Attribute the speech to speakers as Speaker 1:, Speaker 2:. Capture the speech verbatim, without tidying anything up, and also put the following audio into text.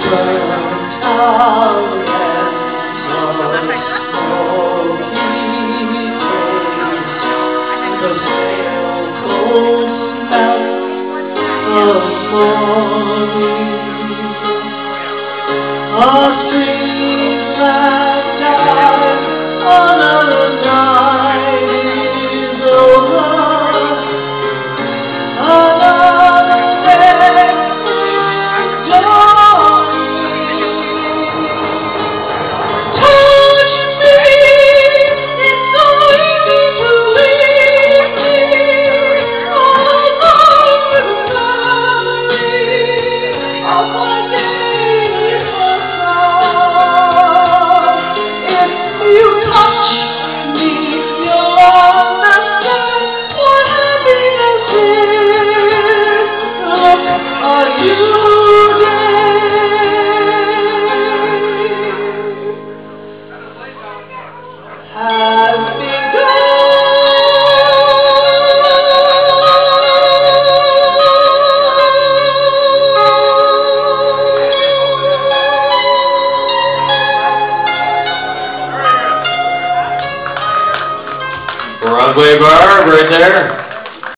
Speaker 1: burnt out ends of smoky trains, the pale cold smell of morning, a street that died on a night is over, another day is dawning. Touch me, it's so easy to leave me alone with memory of my days gone. If you touch me, you'll understand what happiness is. Look, are you dead? Has begun.
Speaker 2: Broadway Bar right there.